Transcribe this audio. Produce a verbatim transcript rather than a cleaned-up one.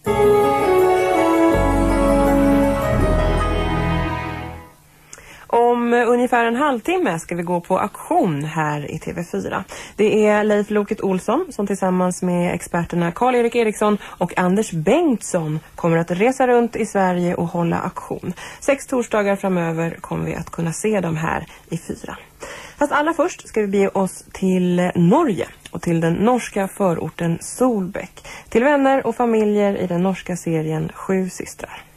Om ungefär en halvtimme ska vi gå på auktion här i T V fyra. Det är Leif Loket Olsson som tillsammans med experterna Karl-Erik Eriksson och Anders Bengtsson kommer att resa runt i Sverige och hålla auktion. Sex torsdagar framöver kommer vi att kunna se dem här i fyra. Fast allra först ska vi bege oss till Norge och till den norska förorten Solbäck. Till vänner och familjer i den norska serien Sju systrar.